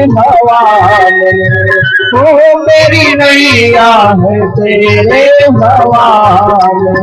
हवाले, ओ मेरी नैया है तेरे हवाले।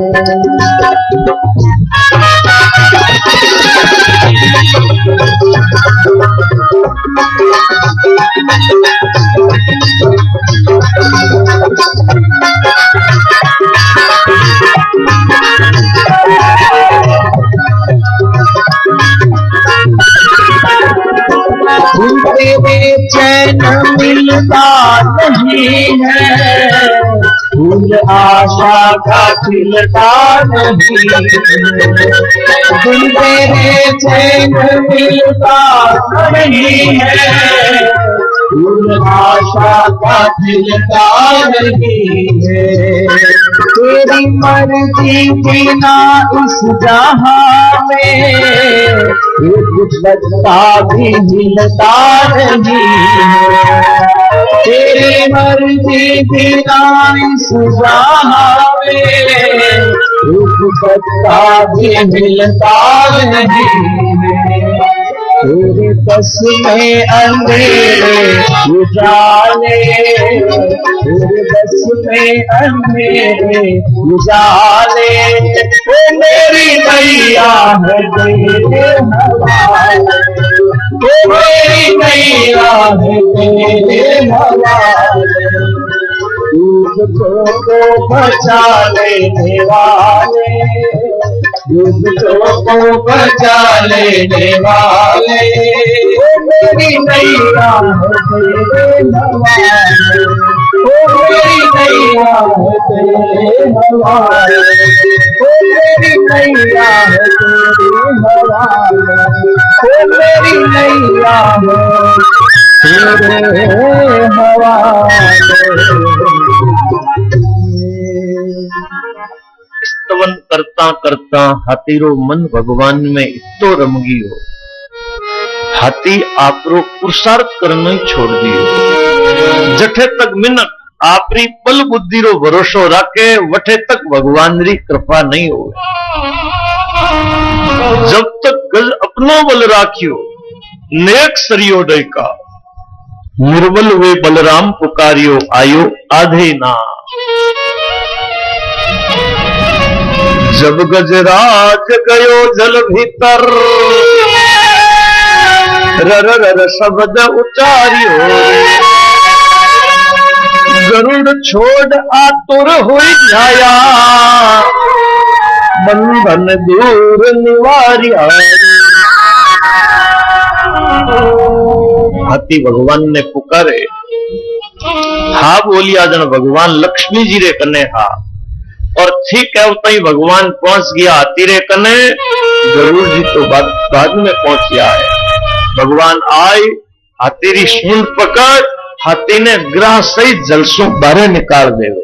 तेरे चैन मिलता नहीं है, फूल आशा का खिलता नहीं है। तेरे चैन मिलता नहीं है, फूल आशा का खिलता नहीं है। तेरी मर्जी बिना इस जहां में कुछ बचता भी मिलता नहीं है। तेरी मर्जी बिना इस जहां में कुछ बचता भी मिलता नहीं है। तेरे बस में अंधेरे उजाले, तेरे बस में अंधेरे उजाले, ओ मेरी नैया है तेरे हवाले, ओ मेरी नैया है तेरे हवाले। तुझको बचा लेने वाले, तुझको बचा लेने वाले, ओ मेरी नैया है तेरे हवाले, ओ मेरी नैया है तेरे हवाले, ओ मेरी नैया है तेरे हवाले, ओ मेरी नैया है तेरे हवाले। स्तवन करता करता हाथीरो मन भगवान में इतो रम गयो, हाथी आपरो पुरुषार्थ करना ही छोड़ दियो। जठे तक मिनक आपरी पल बुद्धि रो भरोसो राखे, वठे तक भगवान री कृपा नहीं हो। जब तक गज अपनो बल राखियो, नेक सरियो डैका, निर्बल वे बलराम पुकारियो, आयो आधे ना। जब गजराज गयो जल भीतर, रर रर शब्द उचारियो, गरुड़ छोड़ आतुर हुई जाया, बंधन दूर निवारिया। हाथी भगवान ने पुकारे, हा बोलिया जन भगवान लक्ष्मी जी रे कने हा, और ठीक है उतना ही भगवान पहुंच गया हाथी रे कने। गरुड़ जी तो बाद में पहुंचिया है। भगवान आए, हाथी री सूंड पकड़, हाथी ने ग्रह सहित जलसों बारे निकाल देवे।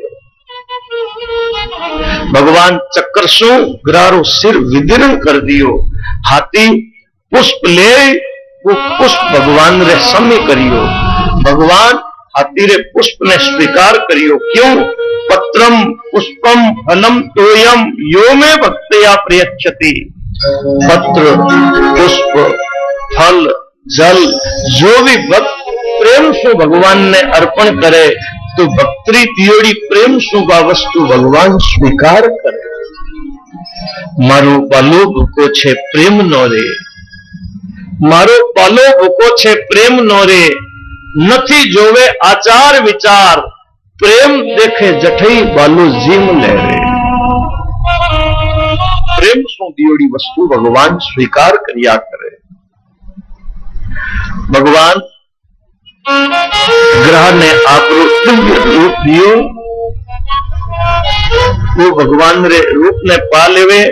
भगवान चक्कर सु ग्रह रो सिर विदीर्ण कर दियो। हाथी पुष्प ले, वो पुष्प भगवान रे सम्य करियो। भगवान हाथी रे पुष्प ने स्वीकार करियो। क्यों? पत्रम पुष्पम फलम तोयम यो में भक्तया प्रयच्छति। पत्र, पुष्प, फल, जल जो भी भक्त प्रेम से भगवान ने अर्पण करे तो भक्ति दियोड़ी प्रेम सुगा वस्तु भगवान स्वीकार करे। मारो पालो भूको छे प्रेम नो रे, मारो पालो भूको छे प्रेम नो रे, नथी जोवे आचार विचार, प्रेम देखे जठई बालो जीव ले रे। प्रेम सु दियोड़ी वस्तु भगवान स्वीकार करिया करे। भगवान ग्रह ने आपरो दिव्य रूप दियो, वो भगवान रे रूप ने पा लेवे।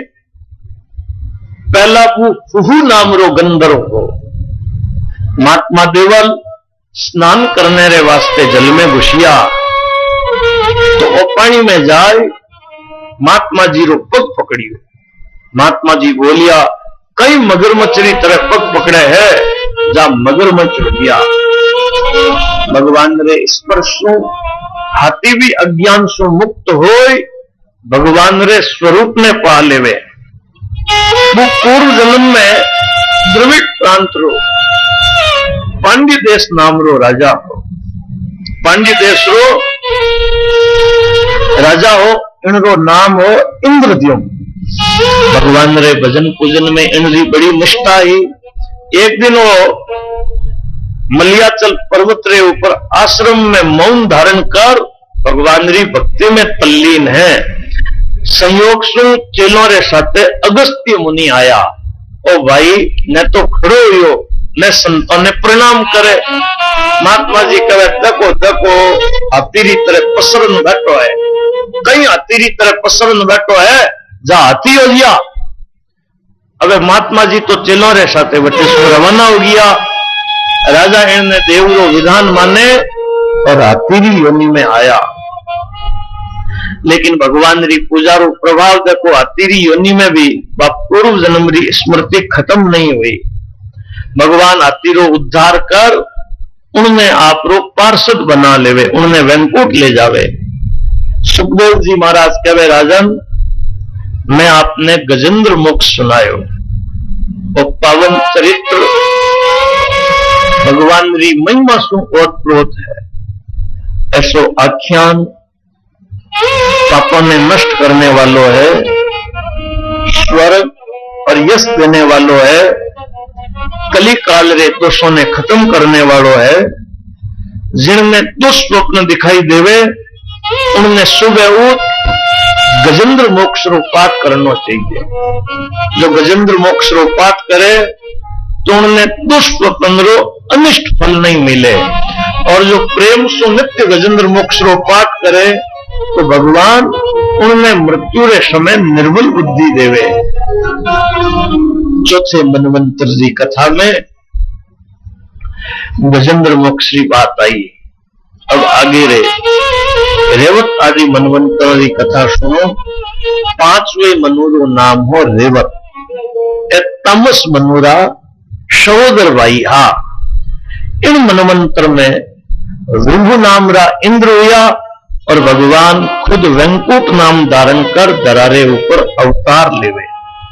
पहला वो फुहू नाम रो गंधर्व हो। महात्मा देवल स्नान करने रे वास्ते जल में घुसिया तो वो पानी में जाए, महात्मा जी रो पग पकड़ियो। महात्मा जी बोलिया, कई मगरमच्छरी तरह पग पकड़े है, जा मगरमच्छ हो गया। भगवान रे स्पर्श हाथी भी अज्ञान से मुक्त होय, भगवान रे स्वरूप ने पा लेवे। वो पूर्व जन्म में द्रविड़ प्रांत रो पांड्य देश नाम रो राजा हो, पांड्य देश रो राजा हो, इनरो नाम हो इंद्रद्युम्न। भगवान रे भजन पूजन में इनरी बड़ी निष्ठा ही। एक दिन वो मलयाचल पर्वत रे ऊपर आश्रम में मौन धारण कर भगवान री भक्ति में तल्लीन है। संयोग से चेलों रे साथे अगस्त्य मुनि आया। ओ भाई ने तो खड़ो हुयो ने संतों ने प्रणाम करे। महात्मा जी कहे देखो देखो हाथी री तरह पसरन बैठो है, कहीं हाथी री तरह पसरन बैठो है, जा हाथी हो गया। अबे महात्मा जी तो चेलों रे साथे बटे रवाना हो गया। राजा इनने देवरो विधान माने और हाथी री योनि में आया। लेकिन भगवान री पूजा रो प्रभाव देखो हाथी री योनि में भी पूर्व जन्म री स्मृति खत्म नहीं हुई। भगवान हाथी रो उद्धार कर उनने आप रो पार्षद बना लेवे, उनने वैंकुट ले जावे। सुखदेव जी महाराज कहे राजन मैं आपने गजेंद्र मोक्ष सुनायो और पावन चरित्र भगवान री महिमा सु ओतप्रोत है। ऐसो आख्यान पापों ने नष्ट करने वालों है, स्वर्ग और यश देने वालों है, कली काल रे दोषों ने खत्म करने वालों है। जिनमें दुष्स्वप्न दिखाई देवे उनने सुबह उठ गजेंद्र मोक्ष रो पाठ करना चाहिए। जो गजेंद्र मोक्ष रो पाठ करे तो उनने दुष्स्वप्न रो अनिष्ट फल नहीं मिले। और जो प्रेम सु नित्य गजेंद्र मोक्ष रो पाठ करे तो भगवान उनने मृत्यु रे समय निर्बल बुद्धि देवे। चौथे मनवंतर जी कथा में गजेंद्र मोक्ष की बात आई। अब आगे रे रेवत आदि मनवंतर की कथा सुनो। पांचवे मनु रो नाम हो रेवत। तमस मनुरा सहोदर भाई हा। इन मनवंतर में विभु नाम रा इंद्र हुआ और भगवान खुद वैंकुट नाम धारण कर दरारे ऊपर अवतार लेवे।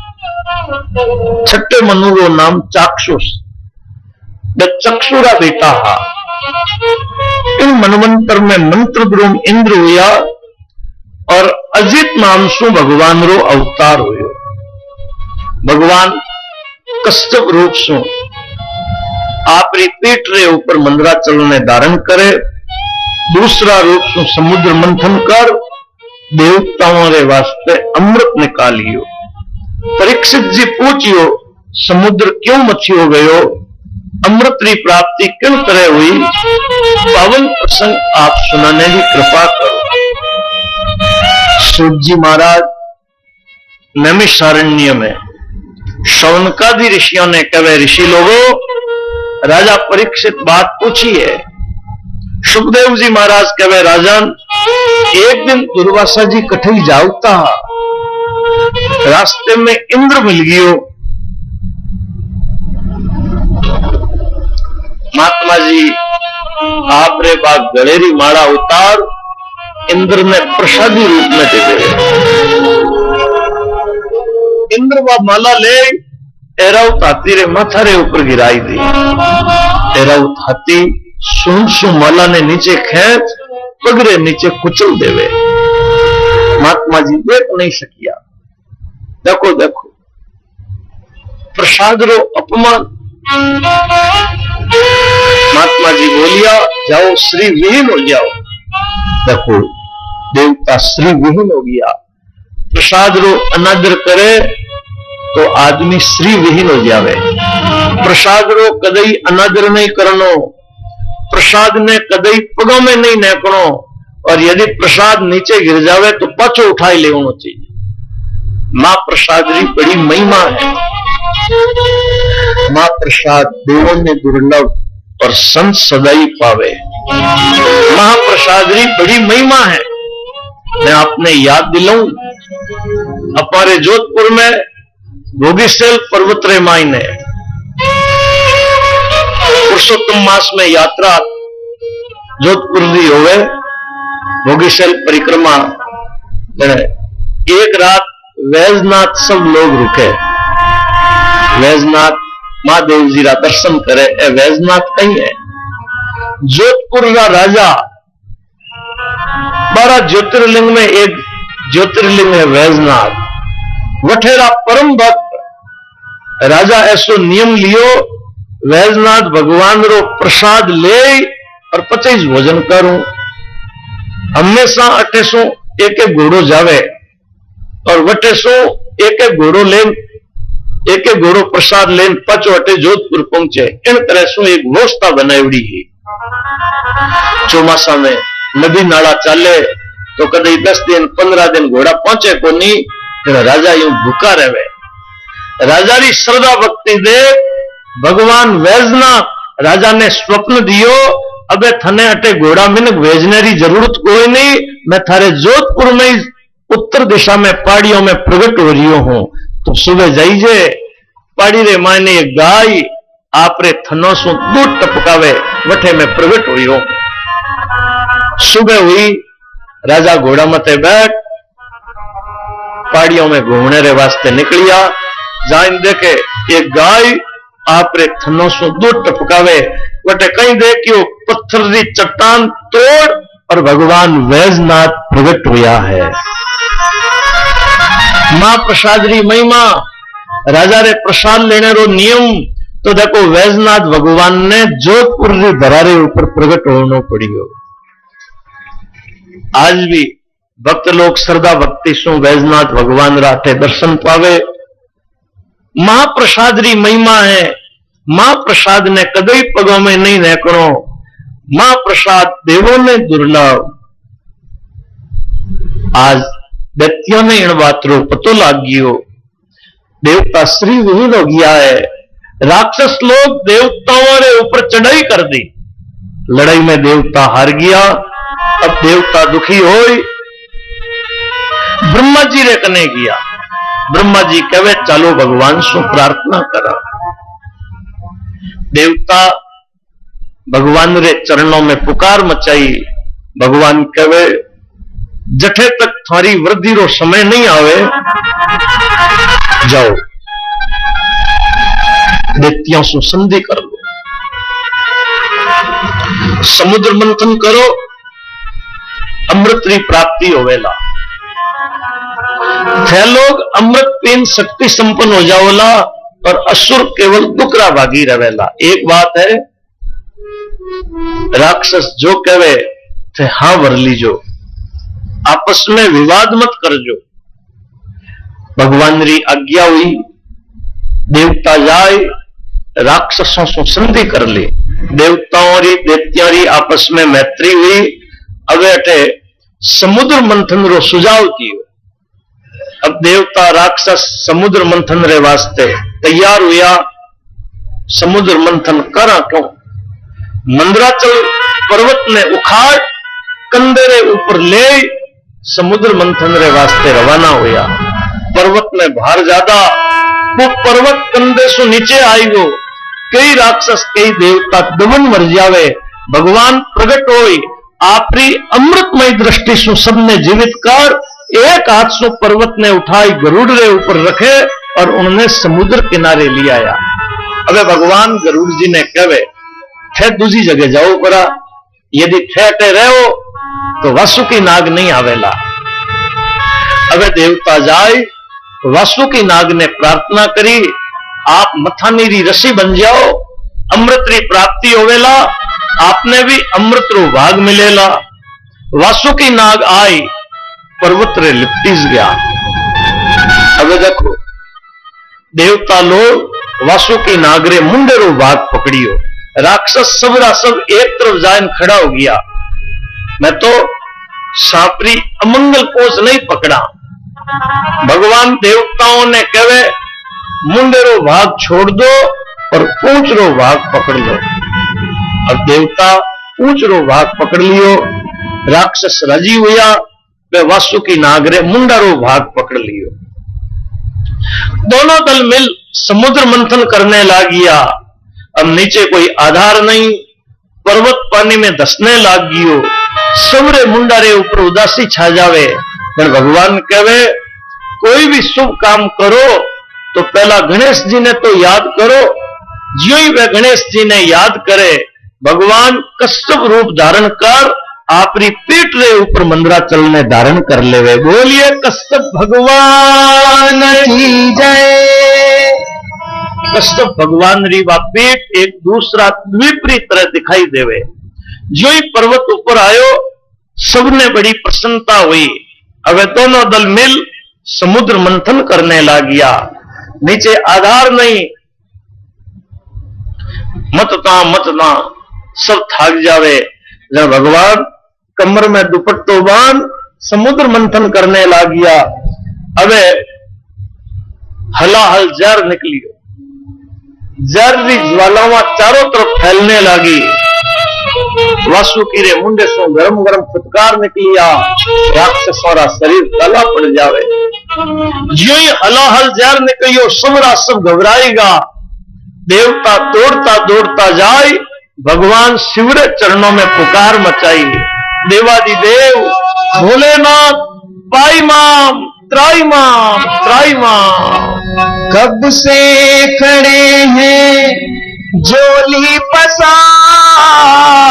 छठे मनु रो नाम चाक्षुष, चक्षुरा बेटा हा। इन मनवंतर में मंत्र द्रोम इंद्र हुआ और अजित नाम सु भगवान रो अवतार हुयो। भगवान कश्यप रूप सु आपरी पीठ रे ऊपर मंदराचल ने धारण करे। दूसरा रूप सु समुद्र मंथन कर देवताओं रे वास्ते अमृत निकालियो। परीक्षित जी पूछियो समुद्र क्यों मछियो गयो, अमृत की प्राप्ति किन तरह हुई, पावन प्रसंग आप सुनाने की कृपा करो। सूत जी महाराज नैमिषारण्य में शौनकादि ऋषियों ने कहे ऋषि लोगों राजा परीक्षित बात पूछी है। सुखदेव जी महाराज कहे राजन एक दिन दुर्वासा जी कठई जाऊता, रास्ते में इंद्र मिल गयो। महात्मा जी आप रे बाग गलेरी माला उतार इंद्र ने प्रसादी रूप में दे दे। इंद्र व माला ले एराउत हाथी रे माथा रे ऊपर गिराई दी। एराउत हाथी सुन सु माला ने नीचे खेच पगरे नीचे कुचल देवे। महात्मा जी देख नहीं सकिया। देखो देखो प्रसाद रो अपमान। महात्मा जी बोलिया जाओ श्री विहीन हो जाओ। देखो देवता श्री विहीन हो गया। प्रसाद रो अनादर करे तो आदमी श्री विहीन हो जावे। प्रसाद रो कदई अनादर नहीं करनो, प्रसाद ने कदई पगों में नहीं नेकनो, और यदि प्रसाद नीचे गिर जावे तो पाछो उठाई लेना चाहिए। मां प्रसाद री बड़ी महिमा है। मां प्रसाद देवों ने दुर्लभ और संत सदाई पावे। महाप्रसाद री बड़ी महिमा है। मैं आपने याद दिलाऊं, हमारे जोधपुर में भोगीसेल पर्वत रे मायने पुरुषोत्तम मास में यात्रा जोधपुर दी होवे। भोगीसेल परिक्रमा एक रात वैजनाथ सब लोग रुके। वैजनाथ महादेव जी रा दर्शन करे। ए वैजनाथ कहीं है। जोधपुर का राजा 12 ज्योतिर्लिंग में एक ज्योतिर्लिंग है वैजनाथ। वठेरा परम भक्त राजा ऐसो नियम लियो, वैजनाथ भगवान रो प्रसाद ले और 25 भोजन करूं। हमेशा अठेसो एक एक घोड़ो जावे और वटेसो एक एक घोड़ो लेन, एक एक घोड़ो प्रसाद लेन पचो अटे जोधपुर पहुंचे। इन तरह से एक व्यवस्था बनावड़ी है। चौमासा में नदी नाला चाले तो कदे 10 दिन 15 दिन घोड़ा पहुंचे को नहीं, राजा यूं भूखा रहे। राजा री श्रद्धा भक्ति दे भगवान वैजनाथ राजा ने स्वप्न दियो, अबे थने अटे घोड़ा मिनक भेजने की जरूरत कोई नहीं, मैं थारे जोधपुर में ही उत्तर दिशा में पहाड़ियों में प्रकट हो रही हूं। तो सुबह जाइजे पहाड़ी रे मायने एक गाय आपरे थनों से दूध टपकावे वठे में प्रकट हुई हो। सुबह हुई, राजा घोड़ा मते बैठ पहाड़ियों में घूमने रे वास्ते निकलिया। जान देखे एक गाय आपरे थनों से दूध टपकावे वटे कहीं देखियो पत्थर की चट्टान तोड़ और भगवान वैजनाथ प्रकट हुआ है। मां प्रसाद री महिमा, राजा रे प्रसाद लेने रो नियम, तो देखो वैजनाथ भगवान ने जोधपुर री धरारे ऊपर प्रकट होना पड़ियो। आज भी भक्त लोग श्रद्धा भक्ति सु वैजनाथ भगवान राठे दर्शन पावे। महाप्रसाद री महिमा है। महाप्रसाद ने कदई पगों में नहीं नेकणो। महाप्रसाद देवों ने दुर्लभ। आज व्यक्तियों ने इन बात रो पतो लाग गयो। देवता श्री विहीन हो गया है। राक्षस लोग देवताओं रे ऊपर चढ़ाई कर दी। लड़ाई में देवता हार गया। अब देवता दुखी होई ब्रह्मा जी रे कने गया। ब्रह्मा जी कहे चलो भगवान से प्रार्थना करा। देवता भगवान रे चरणों में पुकार मचाई। भगवान कहे जठे तक थारी वृद्धि रो समय नहीं आवे, जाओ दैत्यों से संधि कर लो, समुद्र मंथन करो, अमृत की प्राप्ति होवेला। थे लोग अमृत पीन शक्ति संपन्न हो जाओला और असुर केवल दुकरा भागी रहेला। एक बात है, राक्षस जो कहे थे हां वर लीजो, आपस में विवाद मत करजो। भगवान री आज्ञा हुई, देवता जाए राक्षसों से संधि कर ली। देवताओं री दैत्यों री आपस में मैत्री हुई। अब अटे समुद्र मंथन रो सुझाव कियो। अब देवता राक्षस समुद्र मंथन रे वास्ते तैयार हुआ। समुद्र मंथन करा क्यों? मंदराचल पर्वत ने उखाड़ कंधे रे ऊपर ले समुद्र मंथन रे वास्ते रवाना हुआ। पर्वत में भार ज्यादा, वो पर्वत कंधे से नीचे आई गो। कई राक्षस कई देवता दबन मर जावे। भगवान प्रकट होई, आपरी अमृतमय दृष्टि से सबने जीवित कर एक हाथ से पर्वत ने उठाई गरुड़ रे ऊपर रखे और उन्होंने समुद्र किनारे ले आया। अबे भगवान गरुड़ जी ने कहे थे दूसरी जगह जाओ परा, यदि थे रहो तो वासुकी नाग नहीं आवेला। अबे देवता जाए, वासुकी नाग ने प्रार्थना करी, आप मथानी री रसी बन जाओ, अमृत री प्राप्ति होवेला, आपने भी अमृत रो भाग मिलेला। वासुकी नाग आई, पर्वत रे लिपटीस गया। अब देखो देवता लोग वासुकी नाग रे मुंडे रो भाग पकड़ियो। राक्षस सबरा सब एक तरफ जान खड़ा हो गया। मैं तो सांपरी अमंगल कोष नहीं पकड़ा। भगवान देवताओं ने कहे मुंडे रो भाग छोड़ दो और पूंछ रो भाग पकड़ लो। अब देवता पूंछ रो भाग पकड़ लियो। राक्षस राजी हुआ, वे वासुकी नाग रे मुंडा रो भाग पकड़ लियो। दोनों दल मिल समुद्र मंथन करने लागिया। अब नीचे कोई आधार नहीं, पर्वत पानी में धसने लाग गियो। सबरे मुंडा रे ऊपर उदासी छा जावे। पर भगवान कहे कोई भी शुभ काम करो तो पहला गणेश जी ने तो याद करो, ज्यों ही वह गणेश जी ने याद करे, भगवान कश्यप रूप धारण कर आपरी पीठ रे ऊपर मंदराचल ने धारण कर लेवे। बोलिए कश्यप भगवान की जय। कश्यप भगवान री वा पीठ एक दूसरा विपरीत तरह दिखाई देवे। जो ही पर्वत ऊपर आयो, सबने बड़ी प्रसन्नता हुई। अब दोनों दल मिल समुद्र मंथन करने लगिया। नीचे आधार नहीं, मतना सब थाक जावे। जब भगवान कमर में दुपट्टो बांध समुद्र मंथन करने लगिया। अबे हलाहल जर निकलियो, जर री ज्वालावां चारों तरफ फैलने लगी। वासुकी रे मुंडे सो गरम गरम फुटकार निकलिया। राक्षसों रा शरीर काला पड़ जावे। ज्यों ही हलाहल जर निकलियो, सबरा सब घबराएगा। देवता दौड़ता दौड़ता जाए, भगवान शिव रे चरणों में पुकार मचाई। देवादिदेव भोलेनाथ पाई माम त्राई माम त्राई माम। कब से खड़े हैं झोली पसार,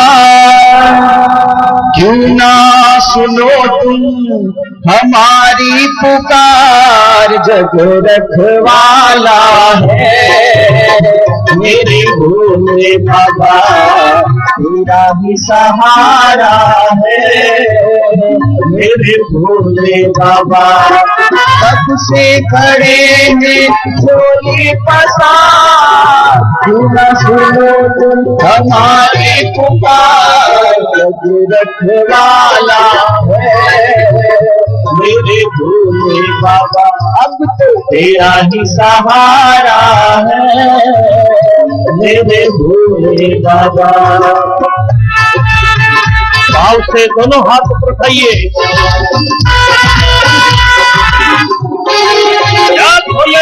क्यों ना सुनो तुम हमारी पुकार। जग रखवाला है मेरे भोले बाबा, तेरा ही सहारा है मेरे भोले बाबा। कब से खड़े हैं झोली पसार, क्यों ना सुनो तुम हमारी पुकार। जग रखवाला है मेरे भोले बाबा, अब तो तेरा ही सहारा है मेरे भोले बाबा। भाव से दोनों हाथ उठाइए। याद भोले।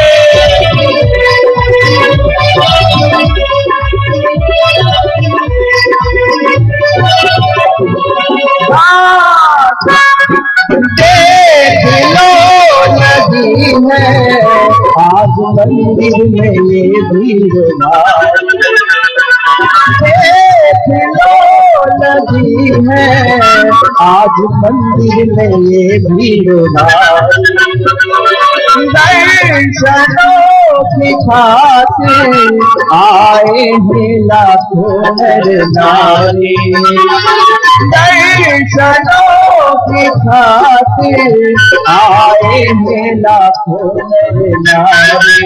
देख लो नदी है आज मंदिर में ये भीड़ भारी। देख लो नदी है आज मंदिर में ये भीड़ भारी। दर्शनों की खातिर आए हैं लाखों नर नारी। दर्शनों की खातिर आए हैं लाखों नर नारी।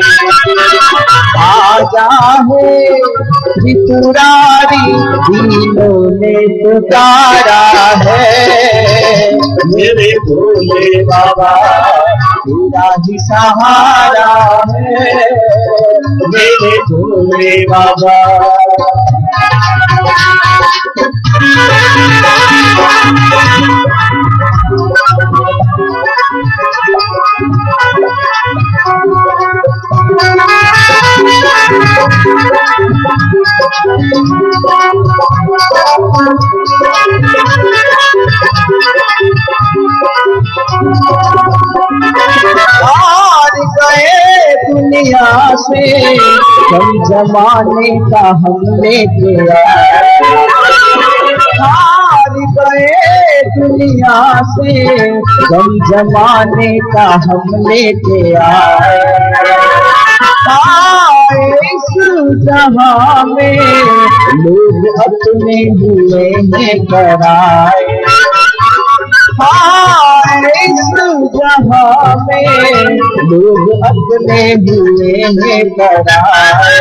आजा है त्रिपुरारी, तीनों ने पुकारा है मेरे भोले बाबा, तेरा ही सहारा है मेरे भोले बाबा। हार गए दुनिया से कम जमाने का हमने किया। हार गए दुनिया से कम जमाने का हमने किया। इस जहां में लोग अपने हुए हैं कराए। इस जहां में लोग अपने हुए हैं कराए।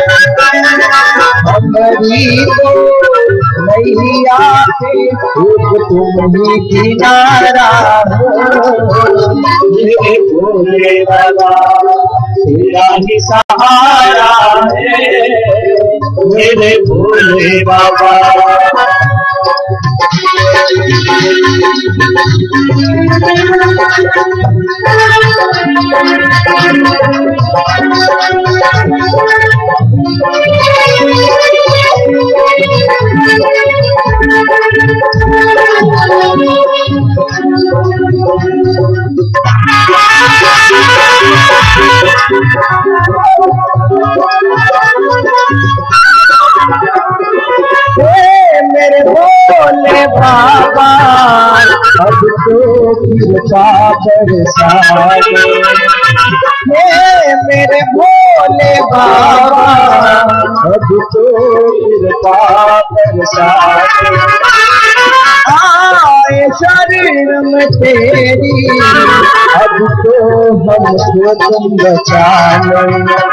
हमारी तो नैया पे तुम ही किनारा हो मेरे भोले बाबा, तेरा ही सहारा है मेरे भोले बाबा। बाबा अब तो कृपा बरसा दे। हे मेरे भोले बाबा अब तो कृपा बरसा दे। आए शरण में तेरी अब तो हमको तुम बचा लो।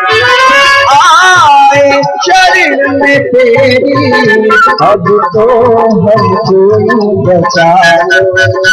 आए शरण में तेरी अब तो हमको बचा लो।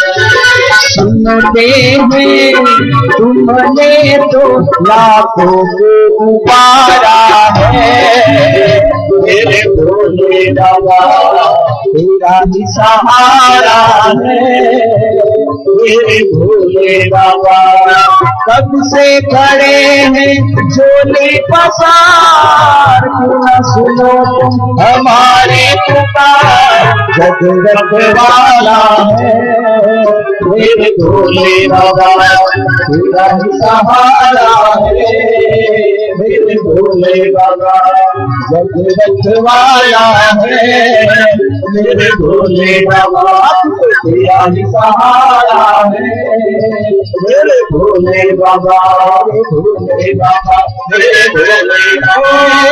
सुनते हैं तुमने तो लाखों को उबारा है। मेरे भोले बाबा तेरा ही सहारा है। मेरे भोले बाबा कब से खड़े हैं झोली पसार, क्यों न सुनो तुम हमारी पुकार। जग रखवाला है मेरे भोले बाबा तेरा ही सहारा है। मेरे भोले बाबा जग रखवाला है। मेरे भोले बाबा तेरा ही सहारा है। मेरे भोले बाबा मेरे भोले बाबा मेरे भोले बाबा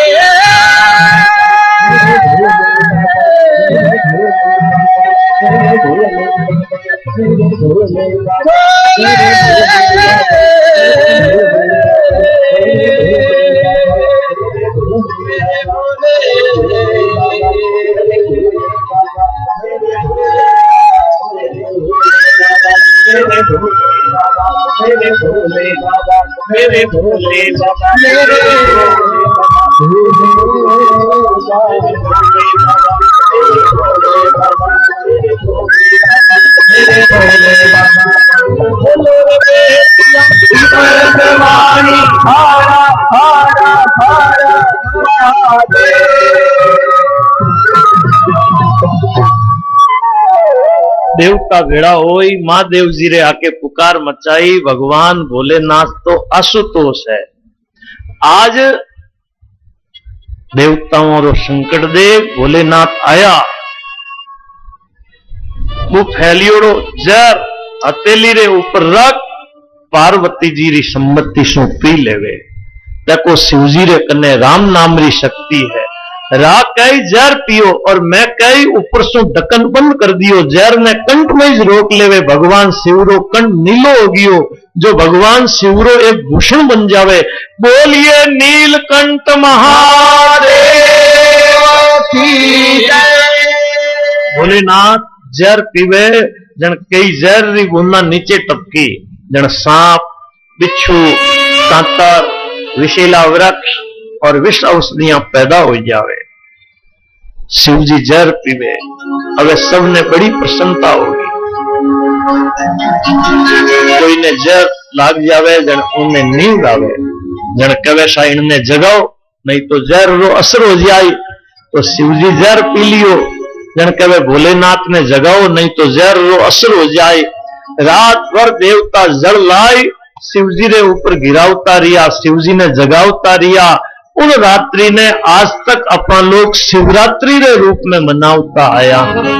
मेरे भोले बाबा मेरे भोले बाबा मेरे हारा हारा हारा देवता भेड़ा होई, महादेव जी रे आके पुकार मचाई। भगवान भोलेनाथ तो आशुतोष है। आज देवताओं और संकट देव भोलेनाथ आया। वो फैलियोड़ो जर हथेली रे ऊपर रख पार्वती जी री सम्मति सु पी लेवे। देखो शिवजी रे कने राम नाम री शक्ति है। रा कई जहर पियो और मैं कई ऊपर सु ढक्कन बंद कर दियो। जहर ने कंठ में ही रोक लेवे। भगवान शिवरो कंठ नीलो हो गियो। जो भगवान शिवरो एक भूषण बन जावे। बोलिए नीलकंठ महादेव की जय। भोलेनाथ जहर पीवे जन कई जहर री बूंदा नीचे टपकी। जन सांप बिच्छू कांतर विषैला वृक्ष और विष औषधियां पैदा हो जावे। शिव जी जहर पीवे। अब सबने बड़ी प्रसन्नता होगी। कोई ने जहर लाग जावे जन उन्हें नींद आवे। जन कवे सा इनने जगाओ नहीं तो जहर रो असर हो जाए। तो शिव जी जहर पी लियो। जन कवे भोलेनाथ ने जगाओ नहीं तो जहर रो असर हो जाए। रात भर देवता जल लाई शिव जी रे ऊपर गिरावता रिया। शिव जी ने जगावता रिया। उन रात्रि ने आज तक अपना लोग शिवरात्रि रे रूप में मनावता आया।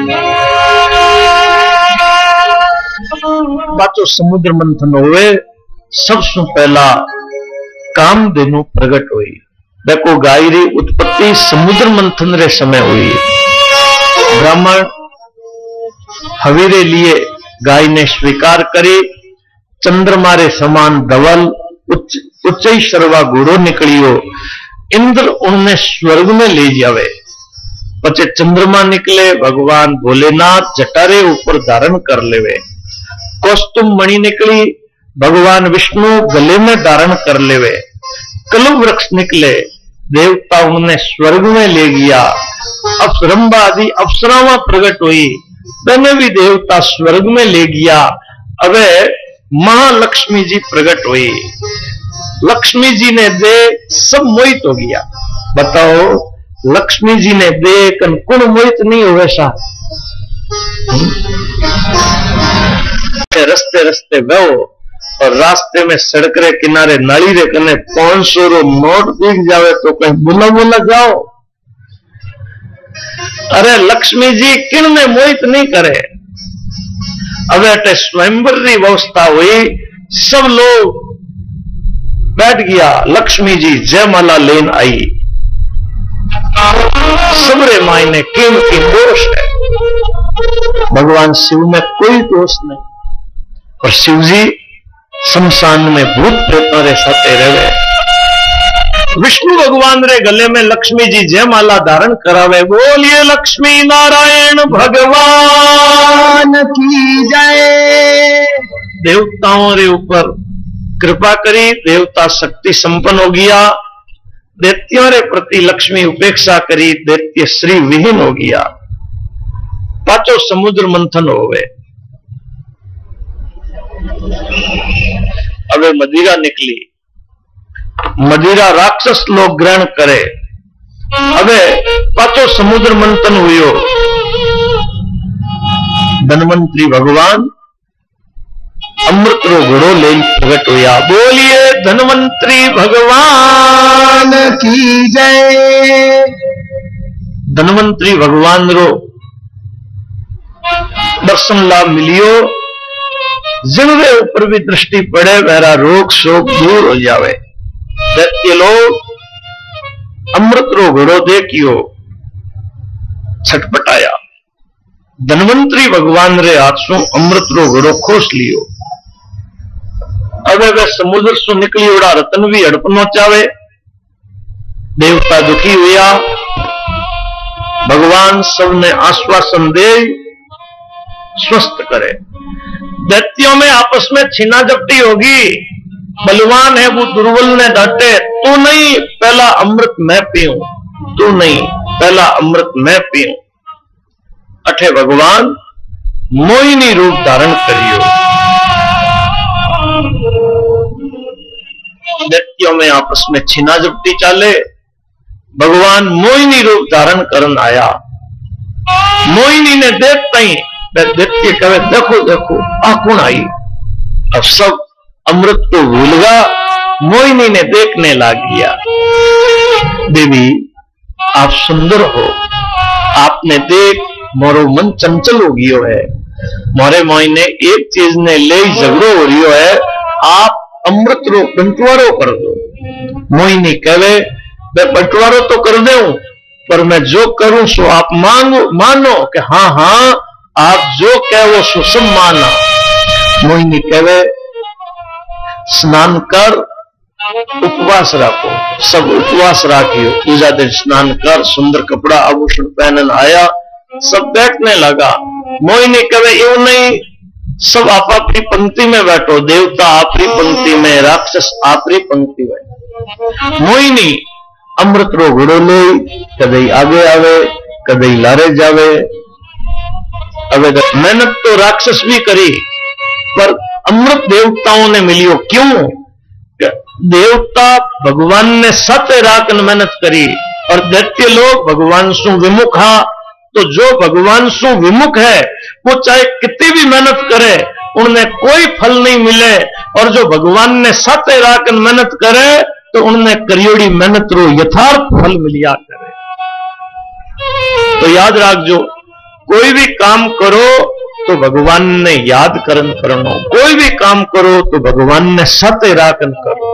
बाचो समुद्र मंथन हुए। सबसे पहला कामधेनु प्रकट हुई। देखो गाय री उत्पत्ति समुद्र मंथन रे समय हुई। ब्राह्मण हवि रे लिए गाय ने स्वीकार करी। चंद्रमा रे समान धवल उच्च सर्वा घोड़ो निकलियो। इंद्र उन्हें स्वर्ग में ले जावे। पचे चंद्रमा निकले। भगवान भोलेनाथ जटारे ऊपर धारण कर लेवे। कौस्तुभ मणि निकली। भगवान विष्णु गले में धारण कर लेवे। कलु वृक्ष निकले। देवता उन्हें स्वर्ग में ले गया। अप्सरंबा आदि अप्सरावां प्रकट हुई। मैंने भी देवता स्वर्ग में ले गया। अबे महालक्ष्मी जी प्रकट हुई। लक्ष्मी जी ने देख सब मोहित हो गया। बताओ लक्ष्मी जी ने देख कौन मोहित नहीं हो वैसा। रस्ते रस्ते बहो और रास्ते में सड़क रे किनारे नाली रे कने 500 रो नोट दिख जावे तो कहीं बुला बुला जाओ। अरे लक्ष्मी जी किन ने मोहित नहीं करे। अब अटे स्वयंवर की व्यवस्था हुई, सब लोग बैठ गया। लक्ष्मी जी जयमाला लेन आई। सबरे मायने किन की दोष है। भगवान शिव में कोई दोष नहीं, और शिव जी शमशान में भूत प्रेतों रे सते रहे। विष्णु भगवान रे गले में लक्ष्मी जी जयमाला धारण करावे। बोलिए लक्ष्मी नारायण भगवान की जय। देवताओं रे ऊपर कृपा करी, देवता शक्ति संपन्न हो गया। दैत्यों रे प्रति लक्ष्मी उपेक्षा करी, दैत्य श्री विहीन हो गया। पांचों समुद्र मंथन हो गए। अब मदिरा निकली, मदिरा राक्षस लोग ग्रहण करे। अब पांचों समुद्र मंथन हुयो। धनवंतरी भगवान अमृत रो घड़ो ले प्रगट होया। बोलिए धनवंतरी भगवान की जय। धनवंतरी भगवान रो दर्शन लाभ मिलियो। जिनके ऊपर भी दृष्टि पड़े मेरा रोग शोक दूर हो जावे। दैत्य लोग अमृत रो घड़ो देखियो छटपटाया। धनवंतरी भगवान रे हाथ सु अमृत रो घड़ो खोस लियो। अब वे समुद्र सु निकली उड़ा रतन भी हड़पनो चावे। देवता दुखी हुआ। भगवान सबने आश्वासन दे स्वस्थ करे। दैत्यों में आपस में छीना झपटी होगी। बलवान है वो दुर्बल ने डांटे, तू नहीं पहला अमृत मैं पीऊं, तू नहीं पहला अमृत मैं पीऊं। अठे भगवान मोहिनी रूप धारण करियो। दैत्यों में आपस में छीना झपटी चाले। भगवान मोहिनी रूप धारण करन आया। मोहिनी ने देखता ही दैत्य कहे देखो देखो आ कौन आई। अब सब अमृत तो भूल गया। मोहिनी ने देखने लग गया। देवी आप सुंदर हो, आपने देख मोरो मन चंचल हो गयो है। मोरे मोहिने एक चीज ने ले झगड़ो हो रियो है, आप अमृत रो बंटवारो कर दो। मोहिनी कहे मैं बंटवारो तो कर दूं, पर मैं जो करूं सो आप मानो कि हाँ हाँ आप जो कहो सो सब माना। मोहिनी कहे स्नान कर उपवास रखो। सब उपवास राखियो। दूसरा दिन स्नान कर सुंदर कपड़ा आभूषण पहनन आया। सब बैठने लगा। मोहिनी कहे यूं नहीं, सब आप अपनी पंक्ति में बैठो। देवता आपरी पंक्ति में, राक्षस आपरी पंक्ति में। मोहिनी अमृत रो घड़ो ले कदई आगे आवे कदई लारे जावे। अब मेहनत तो राक्षस भी करी, पर अमृत देवताओं ने मिलियो। क्यों? देवता भगवान ने सत्य राखन मेहनत करी, और दैत्य लोग भगवान सु विमुख हा। तो जो भगवान सु विमुख है वो चाहे कितनी भी मेहनत करे उन्हें कोई फल नहीं मिले, और जो भगवान ने सत्य राखन मेहनत करे तो उन्हें करियोड़ी मेहनत रो यथार्थ फल मिलिया करे। तो याद रखजो, कोई भी काम करो तो भगवान ने याद करन करनो। कोई भी काम करो तो भगवान ने सत्य राखन करो।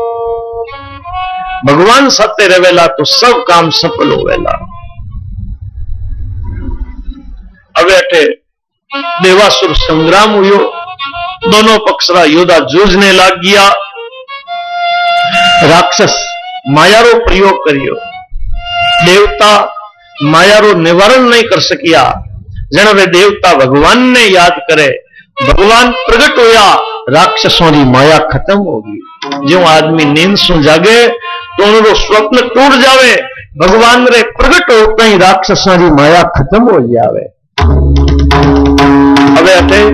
भगवान सत्य रहेला तो सब काम सफल होवेला। अब अठे देवासुर संग्राम हुयो। दोनों पक्षरा योद्धा जूझने लग गया। राक्षस मायारो प्रयोग करियो। देवता मायारो निवारण नहीं कर सकिया। जन वे देवता भगवान ने याद करे, भगवान प्रकट होया, राक्षसों की माया खत्म होगी। जो आदमी नींद सु जागे तो उनको स्वप्न टूट जावे। भगवान रे प्रकट होता ही राक्षसों की माया खत्म हो जावे। अब अटे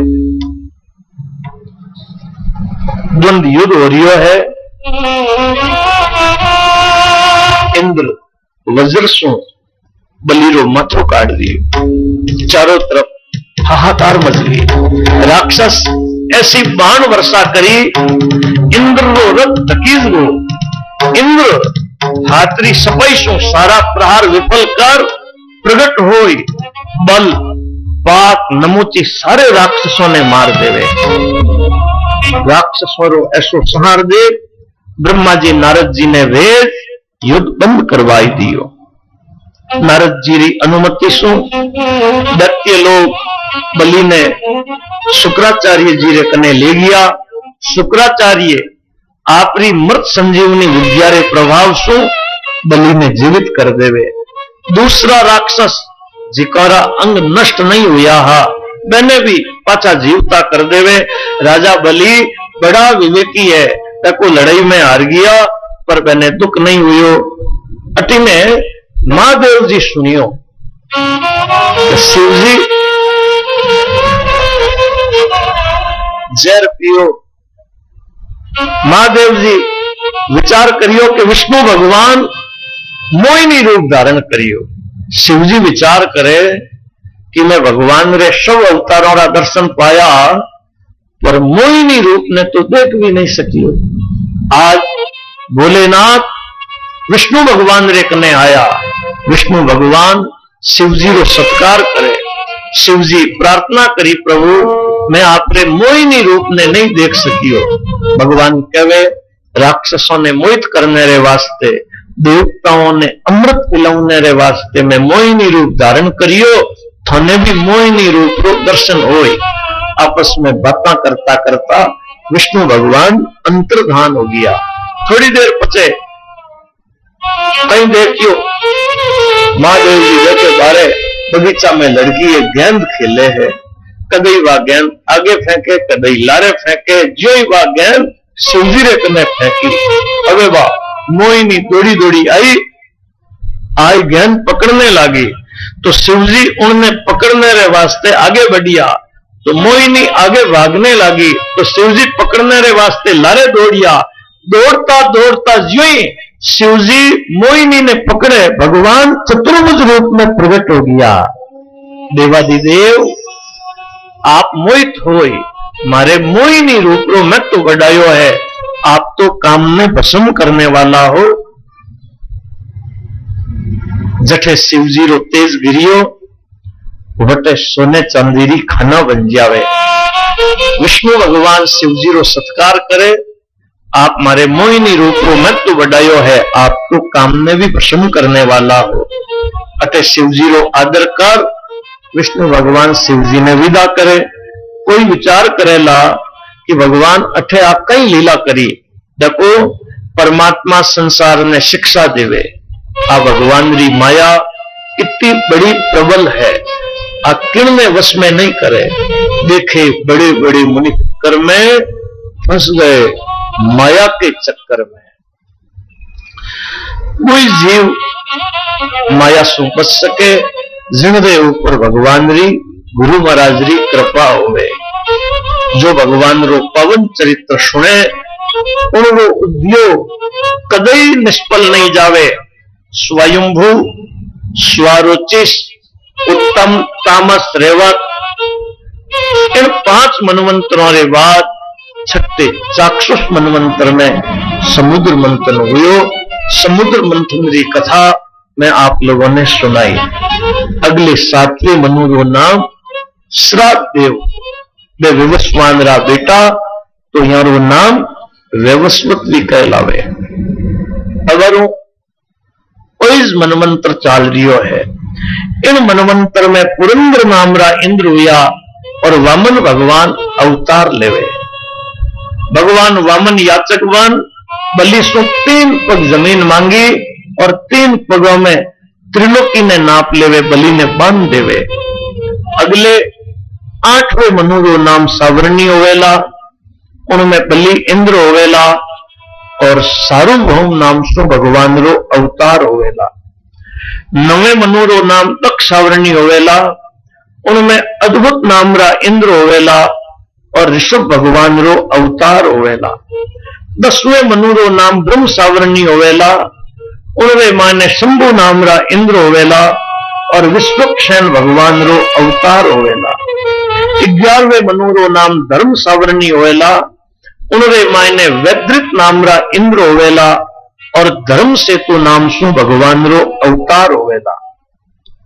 द्वंद युद्ध हो रियो है। इंद्र वज्र सु बलीरो माथो काट दियो। चारों तरफ हाहाकार मच गई। राक्षस ऐसी बाण वर्षा करी, इंद्र रो रथ धकीज गो। इंद्र हाथरी सपाई सो सारा प्रहार विफल कर प्रगट होई। बल पाक नमूची सारे राक्षसों ने मार देवे। राक्षसों रो ऐसो संहार दे ब्रह्मा जी नारद जी ने वेद युद्ध बंद करवाई दियो। नारद जी री अनुमति सु दैत्य लोग बलि ने शुक्राचार्य जी रे कने ले गया। शुक्राचार्य आपरी मृत संजीवनी विद्या रे प्रभाव सु बलि ने जीवित कर देवे। दूसरा राक्षस जिकारा अंग नष्ट नहीं हुआ हा मैंने भी पाछा जीवता कर देवे। राजा बलि बड़ा विवेकी है, तको लड़ाई में हार गया पर मैंने दुख नहीं हुई। अटी ने महादेव जी सुनियो, शिव जी जहर पियो। महादेव जी विचार करियो कि विष्णु भगवान मोहिनी रूप धारण करियो। शिव जी विचार करे कि मैं भगवान रे सब अवतारों का दर्शन पाया पर मोहिनी रूप ने तो देख भी नहीं सकियो। आज भोलेनाथ विष्णु भगवान रे कने आया। विष्णु भगवान शिव जी रो सत्कार करे। शिव जी प्रार्थना करी, प्रभु मैं आपरे मोहिनी रूप ने नहीं देख सकियो। भगवान कहे राक्षसों ने मोहित करने रे वास्ते, देवताओं ने अमृत पिलाने रे वास्ते मैं मोहिनी रूप धारण करियो। थाने भी मोहिनी रूप रो दर्शन होए। आपस में बातें करता करता विष्णु भगवान अंतर्धान हो गया। थोड़ी देर पचे कहीं देखियो महादेव जी बैठे बारे बगीचा में लड़की एक गेंद खेले है। कदई वह गेंद आगे फेंके, कदई लारे फेंके, जो ही वह गेंद शिवजी रे कने फेंकी। अबे वाह मोहिनी दौड़ी दौड़ी आई गेंद पकड़ने लगी तो शिवजी उन्हें पकड़ने रे वास्ते आगे बढ़िया तो मोहिनी आगे भागने लगी तो शिवजी पकड़ने रे वास्ते लारे दौड़िया। दौड़ता दौड़ता जो ही शिवजी मोहिनी ने पकड़े भगवान चतुर्भुज रूप में प्रकट हो गया। देवादिदेव आप मोहित होई, मारे मोहिनी रूप रो मैं तो बढ़ायो है, आप तो काम में भस्म करने वाला हो। जठे शिवजी रो तेज गिरियो वटे सोने चांदी री खाना बन जावे। विष्णु भगवान शिवजी रो सत्कार करे, आप मारे मोहिनी रूप रो मैं तो बढ़ायो है, आप तो काम में भी भस्म करने वाला हो। अटे शिवजी रो आदर कर विष्णु भगवान शिवजी ने विदा करे। कोई विचार करेला कि भगवान अठे आ कई लीला करी। देखो परमात्मा संसार ने शिक्षा देवे, आ भगवान री माया इतनी बड़ी प्रबल है, आ किण में वश में नहीं करे। देखे बड़े बड़े मुनि कर में फंस गए माया के चक्कर में। कोई जीव माया सु बच सके जिनके ऊपर भगवान री गुरु महाराज री कृपा होवे। जो भगवान रो पवन चरित्र सुने उनको उद्योग कदई निष्फल नहीं जावे। स्वयंभू स्वारोचिस उत्तम तामस रेवत इन 5 मनवंतरों के बाद छठे चाक्षुष मनवंतर में समुद्र मंथन हुयो। समुद्र मंथन की कथा मैं आप लोगों ने सुनाई। अगले 7वें मनु रो नाम श्राद्ध देव, वे विवस्वान रा बेटा तो यहाँ रो नाम वैवस्वत भी कहलावे। अगर इस मनवंतर चाल रियो है, इन मनवंतर में पुरंदर नाम रा इंद्र हुआ और वामन भगवान अवतार लेवे। भगवान वामन याचकवान बलि सो 3 पग जमीन मांगी और 3 पगों में त्रिलोकी ने नाप लेवे, बलि ने बांध देवे। अगले 8वें मनु रो नाम सावरणी होवेला, उनमें बलि इंद्र होवेला और सार्वभौम नाम सो भगवान रो अवतार होवेला। 9वें मनु रो नाम तक सावरणी होवेला, उनमें अद्भुत नाम रा इंद्र होवेला और ऋषभ भगवान रो अवतार होवेला। 10वें मनु रो नाम ब्रह्म सावरणी होवेला, उनमें माने शंभु नाम रा इंद्र होवेला और विश्वक्षेन भगवान रो अवतार होवेला। 11वें मनु रो नाम धर्म सावरणी होवेला, उनमें माने वैद्रित नाम रा इंद्र होवेला और धर्म सेतु नाम सु भगवान रो अवतार होवेला।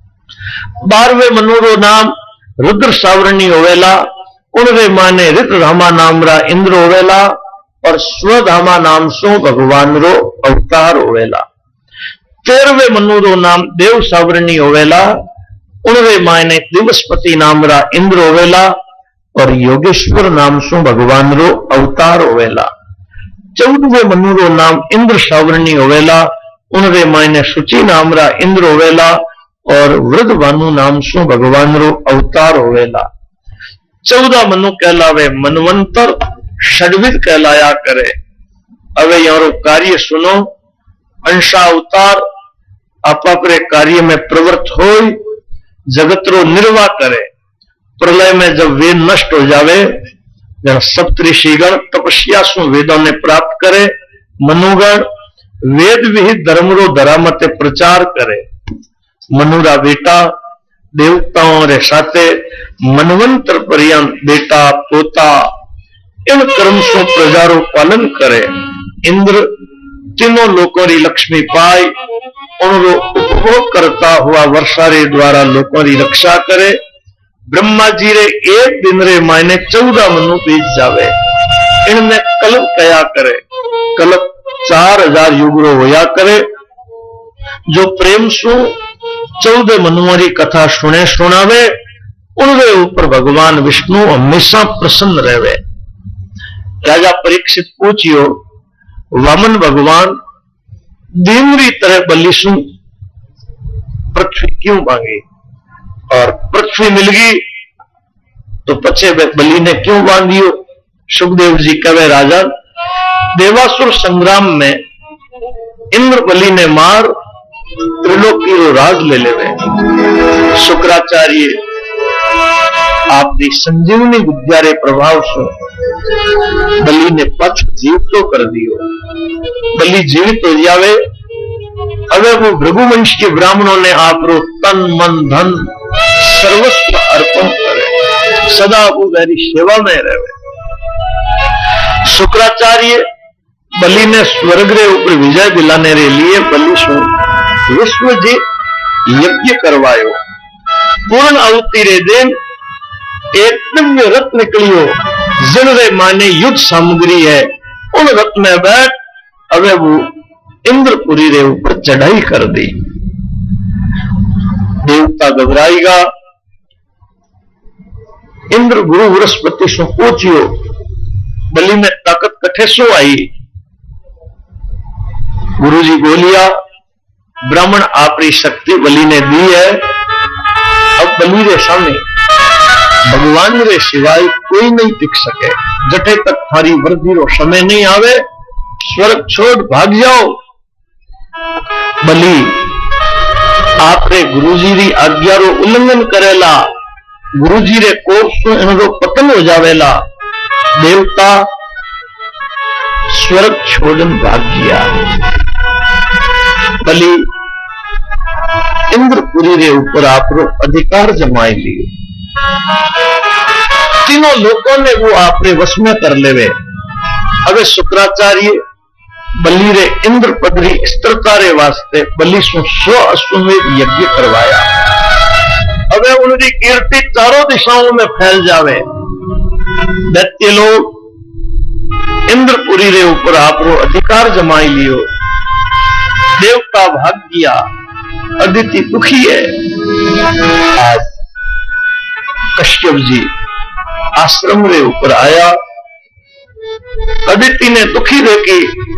12वें मनु रो नाम रुद्र सावरणी होवेला। उनरे माने रित धामा नाम रा इंद्र होवेला और स्वधामा नाम सो भगवान रो अवतार होवेला। 13वें मनु रो नाम देव सावरणी होवेला। उनरे माने दिवसपति नाम रा इंद्र होवेला और योगेश्वर नाम सो भगवान रो अवतार होवेला। 14वें मनु रो नाम इंद्र सावरणी होवेला। उनरे मायने शुचि नाम रा इंद्र होवेला और वृद्ध भानु नाम सो भगवान रो अवतार होवेला। 14 मनु कहलावे मनवंतर, षडविध कहलाया करे। अवे यारो कार्य सुनो। अंशा अवतार अपने कार्य में प्रवृत्त हो जगत रो निर्वाह करे। प्रलय में जब वेद नष्ट हो जावे, जब सप्तऋषिगण तपस्या सु वेदों ने प्राप्त करे, मनुगण वेद विहित धर्म रो धरामते प्रचार करे। मनुरा बेटा देवताओं रे साथे मनवंतर पर्यंत बेटा पोता इन कर्म सो प्रजा रो पालन करे। इंद्र तीनों लोकों री लक्ष्मी पाई उनको उपभोग करता हुआ वर्षा रे द्वारा लोकों री रक्षा करे। ब्रह्मा जी रे एक दिन रे मायने 14 मनु बीत जावे। इनने कल्प कया करे। कल्प 4000 युग रो होया करे। जो प्रेम सु 14 मनुओं री कथा सुने सुनावे, उनके ऊपर भगवान विष्णु हमेशा प्रसन्न रहे। राजा परीक्षित पूछियो, वामन भगवान दीनरी तरह बलि सु पृथ्वी क्यों मांगी और पृथ्वी मिल गई तो पछे बलि ने क्यों बांधियो? सुखदेव जी कहे, राजा देवासुर संग्राम में इंद्र बलि ने मार त्रिलोकी रो राज ले लेवे। शुक्राचार्य आपकी संजीवनी विद्या रे प्रभाव से बलि ने पक्ष जीवित तो कर दियो। बलि जीवित हो जावे। अगर वो भृगुवंश के ब्राह्मणों ने आप रो तन मन धन सर्वस्व अर्पण करे, सदा वो मेरी सेवा में रहे। शुक्राचार्य बलि ने स्वर्ग रे ऊपर विजय दिलाने रे लिए बलि सो विश्व जी यज्ञ करवायो। पूर्ण आहुति रे दिन एक दिव्य रथ निकलियो, जिन रे माने युद्ध सामग्री है। उन रथ में बैठ अवे वो इंद्रपुरी रे ऊपर चढ़ाई कर दी। देवता घबराएगा। इंद्र गुरु बृहस्पति सो पूछियो, बलि में ताकत कठे सो आई? गुरु जी बोलिया, ब्राह्मण आपरी शक्ति बलि ने दी है। अब बलि रे सामने भगवान रे सिवाय कोई नहीं टिक सके। जटे तक थारी वृद्धि रो समय नहीं आवे, स्वर्ग छोड़ भाग जाओ। बलि आपरे गुरुजी री आज्ञा रो उल्लंघन करेला। गुरुजी रे कोप सो इनरो पतन हो जावेला। देवता स्वर्ग छोड़न भाग गया। बलि इंद्रपुरी रे ऊपर आपरो अधिकार जमाई लियो। तीनों लोगों ने वो आपरे वश में कर लेवे। अबे शुक्राचार्य बलि रे इंद्र पदरी स्थिरता रे वास्ते बलि सु 100 अश्वमेध यज्ञ करवाया। अबे उनकी कीर्ति चारों दिशाओं में फैल जावे। दैत्य लोग इंद्रपुरी रे ऊपर आपरो अधिकार जमाई लियो। देवता भाग गया। अदिति दुखी है। आज कश्यप जी आश्रम रे ऊपर आया। अदिति ने दुखी देखी,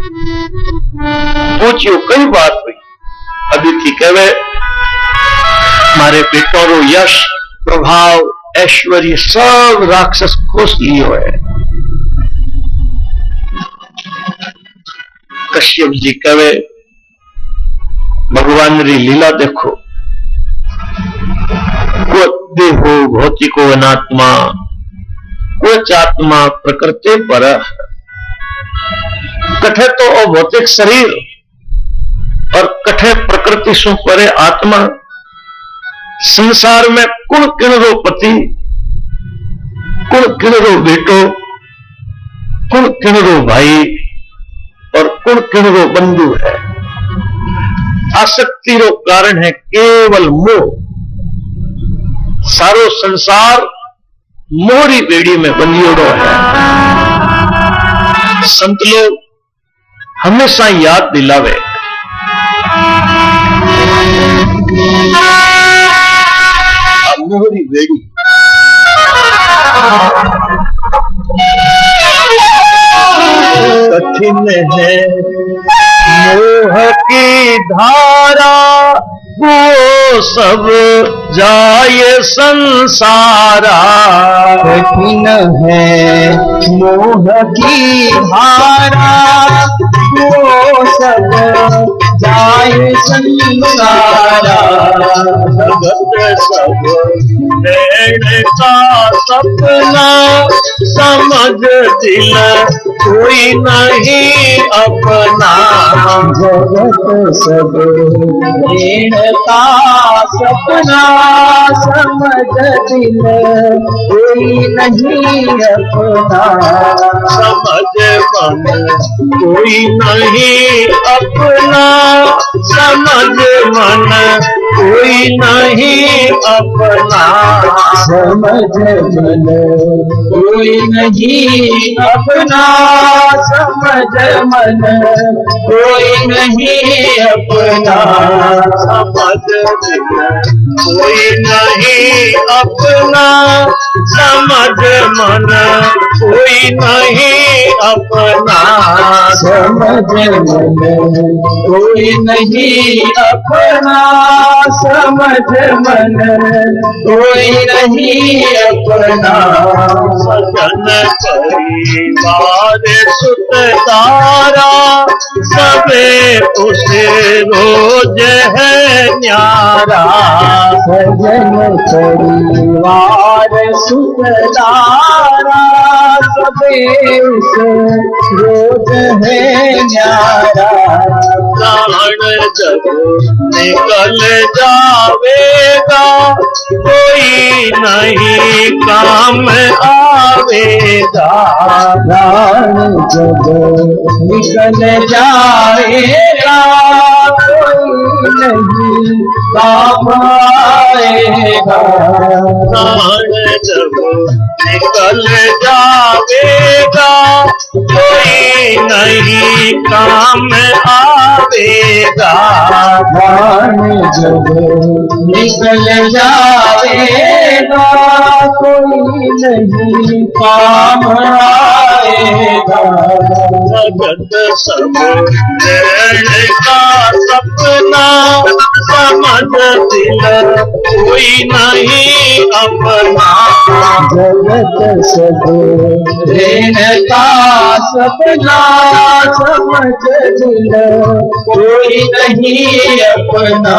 पूछियो कई बात हुई। अदिति कहे, मारे बेटों रो यश प्रभाव ऐश्वर्य सब राक्षस खोस लियो है। कश्यप जी कहे, भगवान री लीला देखो। को देहो भौतिको अनात्मा, कुछ आत्मा प्रकृति पर। कठे तो अभौतिक शरीर और कठे प्रकृति सु परे आत्मा। संसार में कुण किणरो पति, कुण किणरो बेटो, कुण किणरो भाई और कुण किणरो बंधु है। आसक्ति रो कारण है केवल मोह। सारो संसार मोहरी बेड़ी में बंधियोड़ो है। संत लोग हमेशा याद दिलावे मोहरी बेड़ी कठिन है मोह की धारा, वो सब जाए संसारा। कठिन है मोह की धारा, वो सब जाए संसारा। जगत सब लेने का सपना, समझ दिल कोई नहीं अपना। जगत सब लेने का सपना, समझ दिल कोई नहीं अपना। समझ मन कोई नहीं अपना, समझ मन कोई नहीं अपना। समझ मन कोई नहीं अपना, समझ मन कोई नहीं अपना। समझ कोई नहीं अपना, समझ मन कोई नहीं अपना। समझ मन कोई नहीं अपना, समझ मन कोई नहीं अपना। सजन परिवार सुतदारा, सबे उसे रोज है न्यारा। सजन परिवार सुखदारा, सबे रोज है न्यारा। प्राण जब निकल जावेगा, कोई नहीं काम आवेगा। प्राण जब निकल जाएगा, कोई नहीं काम आएगा। प्राण जब निकल जावेगा, कोई नहीं काम आवेगा। प्राण जब निकल जाएगा, कोई नहीं काम आएगा। जगत सब लेने का सपना, समझ दिल कोई नहीं अपना। जगत सब लेने का सपना, समझ दिल कोई नहीं अपना।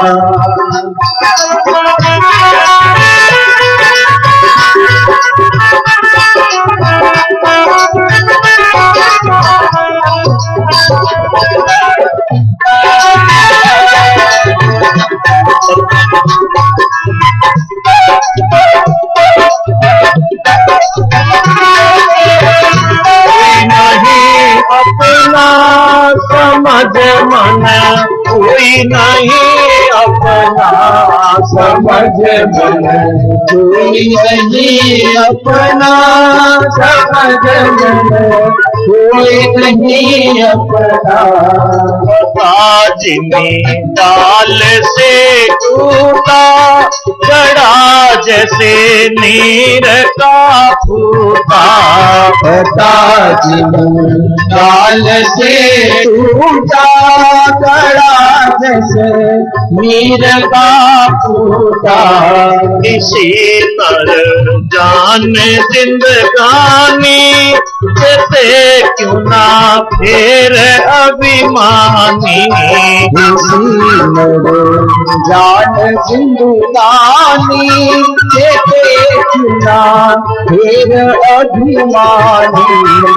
समझ मन कोई नहीं अपना। समझ मन कोई नहीं अपना, समझ मन कोई नहीं अपना। जिमी डाल से टूटा, गड़ा जैसे नीर का फूटा। जिमी डाल से टूटा, गड़ा जैसे नीर का फूटा। इसी पर जान जिंदगानी, जैसे क्यों ना फिर अभिमानी। इसी पर जान जिंदगानी, जैसे क्यों ना फिर अभिमानी।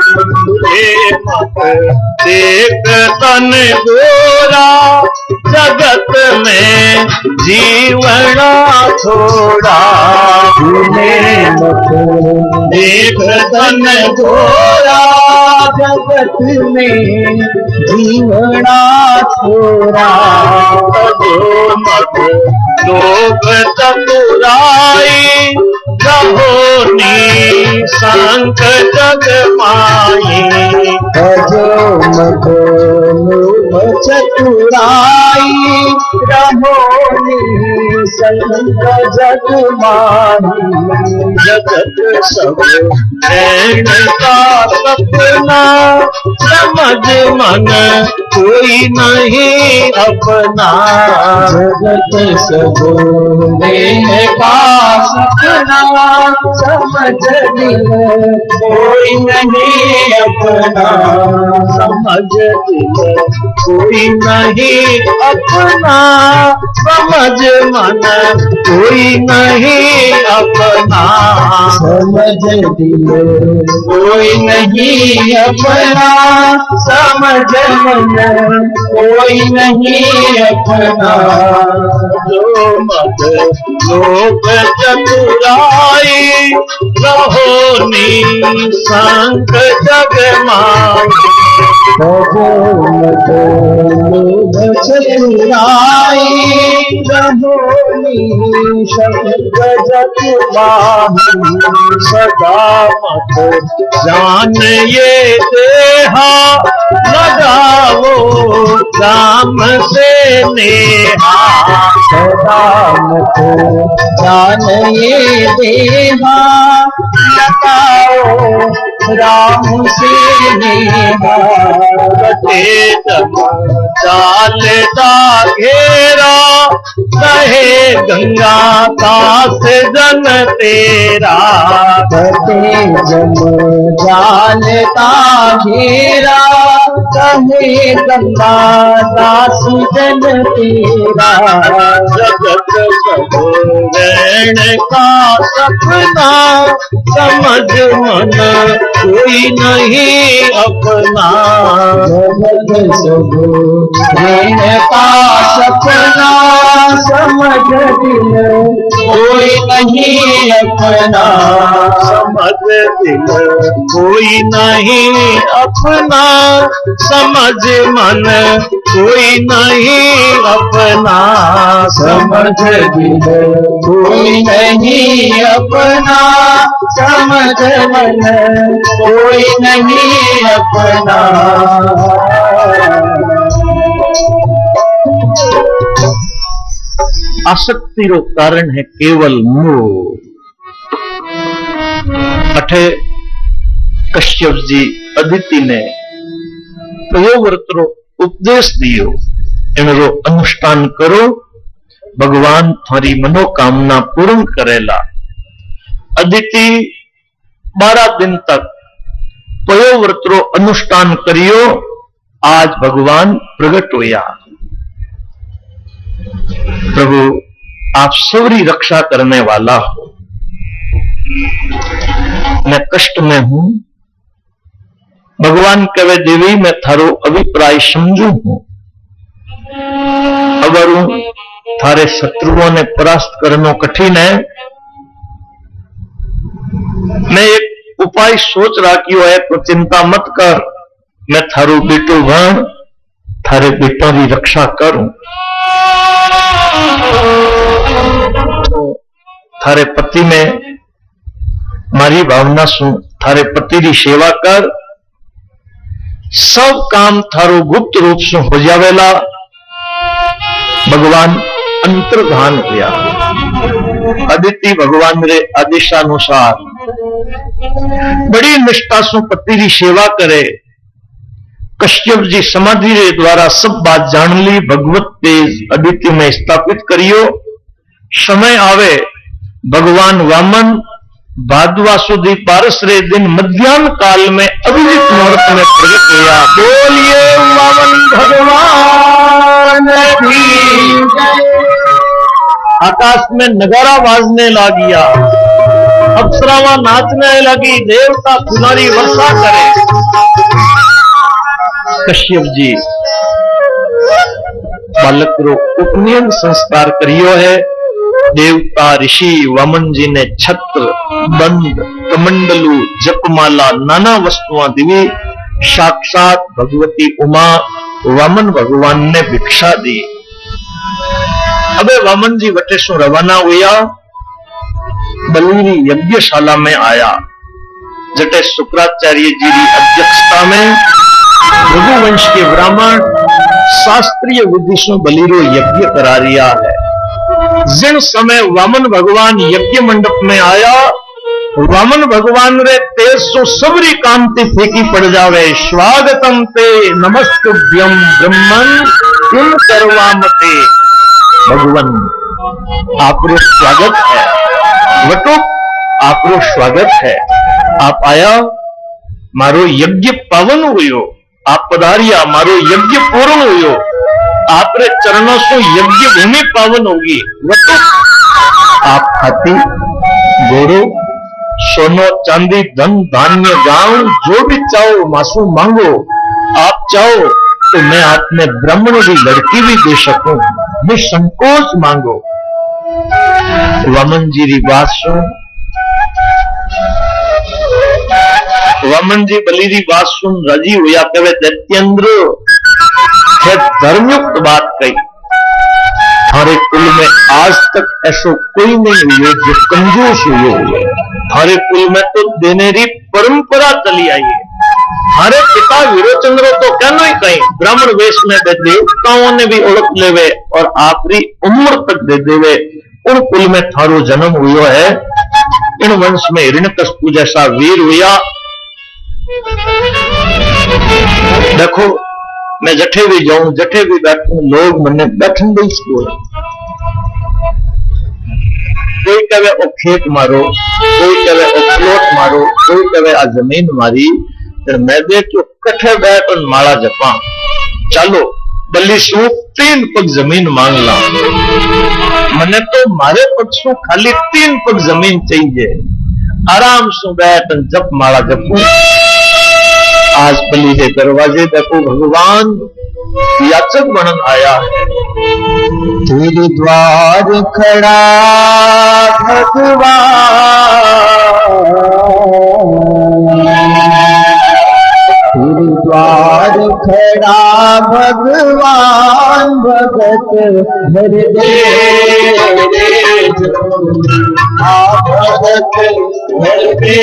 मत देख तन गोरा, जगत में जीवना थोड़ा। मत देख तन गोरा, जगत में जीवना छोरा। तजो मत लोभ चतुराई रहो निसंक जग माई। तजो मत लोभ चतुराई रहो निसंक जग माई। जगत सब नैन का सपना समझ मन कोई नहीं अपना। जगत सब देह का सपना समझ दिल कोई नहीं अपना। समझ दिल कोई नहीं अपना समझ मन कोई नहीं अपना। समझ दिल कोई नहीं अपना समझ मन कोई नहीं अपना। जो मत लोभ चतुराई रहो निसंक जग माई। तजो मत लोभ चतुराई रहो निसंक जग माई। सदा मत जान ये देहा लगाओ राम से नेहा। सदा मत जान ये देहा लगाओ राम से नेहा। कटे जम डालता घेरा कहे गंगा दास जन तेरा। कटे जम डालता घेरा कहे गंगा दास जन तेरा। जगत सब रैन का सपना समझ मन कोई नहीं अपना। जगत सब रैन का सपना समझ दिल कोई नहीं अपना। समझ दिल कोई नहीं अपना समझ मन कोई नहीं अपना। समझ दिल कोई नहीं अपना समझ मन कोई नहीं अपना। आसक्ति रो कारण है केवल मोह। अठे कश्यप जी अदिति ने कयो व्रत रो उपदेश दियो एनो अनुष्ठान करो भगवान थारी मनोकामना पूर्ण करेला। अदिति 12 दिन तक कयो व्रत रो अनुष्ठान करियो आज भगवान प्रगट होया। प्रभु आप सबरी रक्षा करने वाला हो। मैं कष्ट में हूं। भगवान कहे देवी मैं थारो अभिप्राय समझू हूं। अगर थारे शत्रुओं ने परास्त करना कठिन है। मैं एक उपाय सोच रखियो है तो चिंता मत कर। मैं थारो बेटो बन थारे बेटों की रक्षा करूं। थारे पति में मारी भावना सु थारे पति की सेवा कर। सब काम थारो गुप्त रूप से हो जावेला। भगवान अंतर्धान हुआ। अदिति भगवान रे आदेशानुसार बड़ी निष्ठा से पति की सेवा करे। कश्यप जी समाधि रे द्वारा सब बात जान ली। भगवत तेज अदिति में स्थापित करियो। समय आवे भगवान वामन भाद्वा सुधी पारस रे दिन मध्याह्न काल में अभिजित मुहूर्त में प्रकट हुआ। बोलिए वामन भगवान की जय। आकाश में नगारा बाजने लगिया। अप्सरावां नाचने लगी। देवता फुलारी वर्षा करे। कश्यप जी बालक रो उपनयन संस्कार करियो है। देवता ऋषि वामन जी ने छत्र बंद कमंडलू जपमाला नाना वस्तुआं दीवी साक्षात भगवती उमा वामन भगवान ने भिक्षा दी। अबे वामन जी वटे सु रवाना हुआ, बलूरी यज्ञशाला में आया, जटे शुक्राचार्य जी की अध्यक्षता में रघुवंश के ब्राह्मण शास्त्रीय विधि से बलिरो यज्ञ करा रिया है। जिन समय वामन भगवान यज्ञ मंडप में आया, वामन भगवान रे तेज सो सबरी कांति फेंकी पड़ जावे। स्वागतम ते नमस्तुभ्यम ब्रह्मन किम करवामते। भगवान आपरो स्वागत है, वटुक आपरो स्वागत है। आप आया, मारो यज्ञ पावन हुयो। आप पधारिया, मारो यज्ञ पूर्ण हुयो। आपरे चरणों से यज्ञ भूमि पावन होगी। वटुक आप हाथी घोड़ो सोनो चांदी धन धान्य गांव जो भी चाहो मासू मांगो। आप चाहो तो मैं आप में ब्राह्मण की लड़की भी दे सकूं, निसंकोच मांगो। वामन जी की बात सुन, वामन जी बलि की बात सुन राजी हुआ। कहे दैत्येंद्र है धर्मयुक्त बात कही। थारे कुल में आज तक ऐसा कोई नहीं हुए जो कंजूस हुए। थारे कुल में तो देने की परंपरा चली आई है। थारे पिता वीरोचंद्र तो कहना ही कहीं ब्राह्मण वेश में दे देवताओं ने भी ओळख लेवे और आखिरी उम्र तक दे देवे। उन कुल में थारो जन्म हुआ है। इन वंश में हिरण्यकशिपु जैसा वीर हुआ। देखो मैं जठे भी जाऊं, जठे भी बैठूं, लोग मन्ने बैठन दे इसको। कोई कहे ओ खेत मारो, कोई कहे ओ प्लॉट मारो, कोई कहे आ जमीन मारी। फिर मैं देखो कट्ठे बैठ और माला जपा। चलो बल्ली सू 3 पग जमीन मांग ला। मने तो मारे पक्षों खाली 3 पग जमीन चाहिए। आराम से बैठ जप माला जपू। आज बलि के दरवाजे देखो भगवान याचक बनन आया है। तेरे द्वार खड़ा भगवान, तेरे द्वार खड़ा भगवान, भगत भर दे भगत भर दे।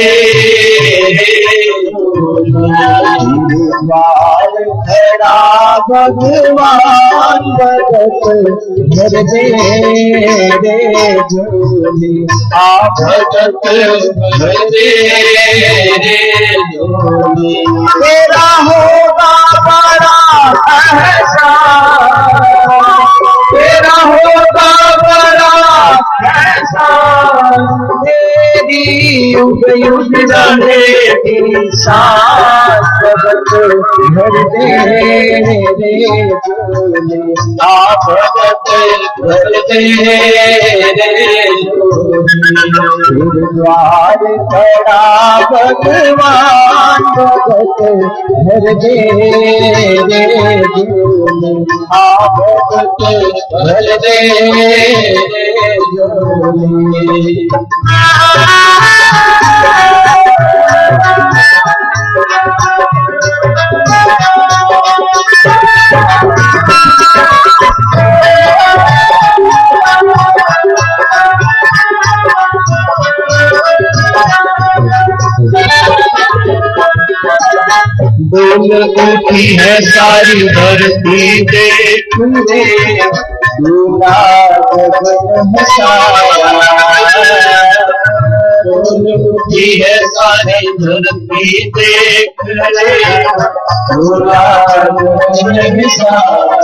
द्वार खड़ा भगवान, भगत भर दे रे झोली। भगत भर दे रे झोली। तेरा होगा बड़ा एहसान, तेरा होगा बड़ा एहसान। तेरी युग युग रहेगी शान, भगत भर दे रे झोली। भगत भर दे रे झोली। द्वार खड़ा भगवान, भगत भर दे रे झोली। भगत भर दे रे झोली। डोल उठी है सारी धरती देख ले, दूल्हा गगन है सारा। डोल उठी है सारी धरती देख ले, दूल्हा गगन है सारा।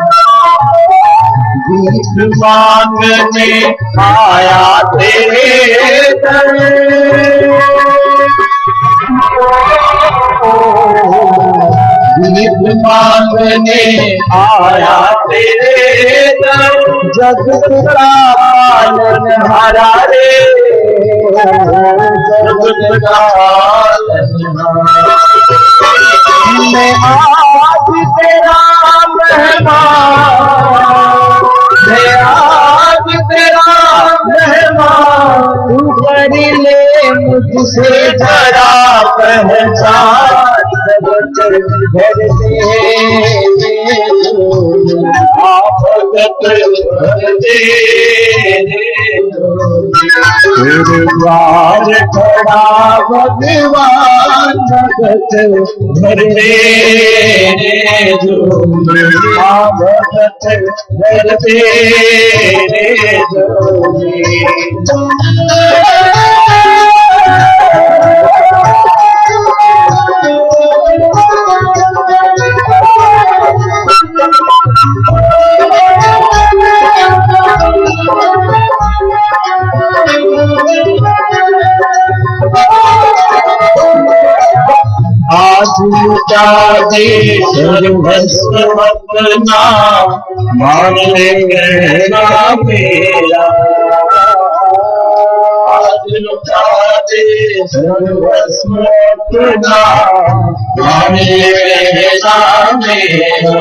भीख मांगने आया तेरे दर, भीख मांगने आया तेरे दर। जगत का पालनहारा रे, जगत का पालनहारा। मैं आज तेरा मेहमान, मैं आज तेरा मेहमान। तू कर ले मुझसे जरा पहचान, भगत घर तेरे द्वार खड़ा भगवान भगत घर तेरे झूले भगत घर तेरे झूले आज लुटा दे सर्वस्व अपना मान ले कहना मेरा आज लुटा दे सर्वस्व अपना मान ले कहना मेरा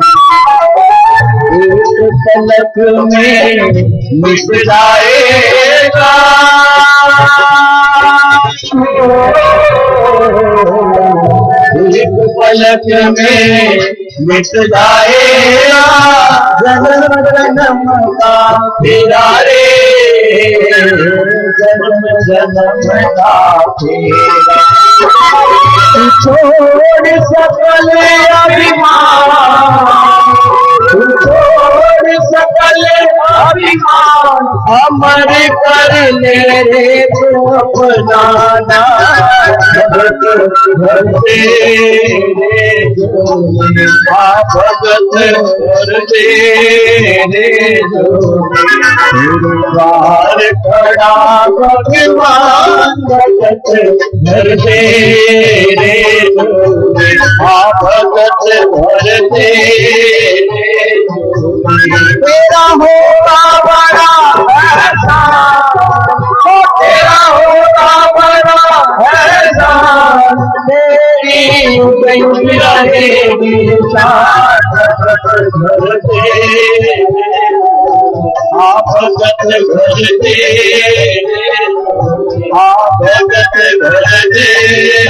एक पलक में मिट जाएगा एक पलक में मिट जाएगा जन्म जन्म का तेरा रे जन्म जन्म का तेरा छोड़ सकल अभिमान छोड़ सकल अभिमान अमर कर ले रे तू अपना भगत घर तेरे झूले भगत घर तेरे झूले द्वार खड़ा भगवान भगत घर तेरे झूले भगत घर तेरे तेरा होगा बड़ा तेरा होगा बड़ा एहसान तेरी रहेगी शान घर तेरे भगत घर तेरे भगत घर तेरे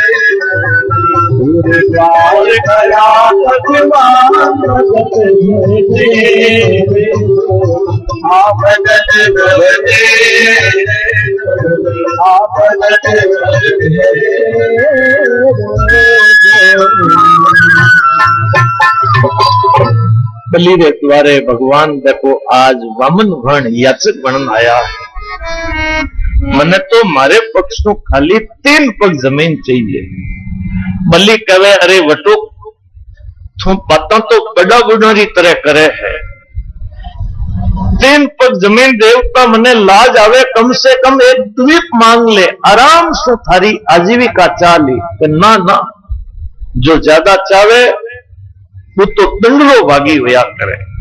द्वार खड़ा भगवान भगत घर तेरे भगत घर तेरे भगत घर बलि रे द्वारे भगवान देखो आज वामन वर्ण याचक वर्ण आया है। मने तो मारे पक्ष को खाली 3 पग जमीन चाहिए। बलि कहे अरे वटो तू बात तो बड़ा बुढ़ारी तरह करे है, 3 पग जमीन देवता मने लाज आवे, कम से कम एक द्वीप मांग ले, आराम से थारी आजीविका चाली। ना ना, जो ज्यादा चावे वो तो दंडलो भागी हुआ करे।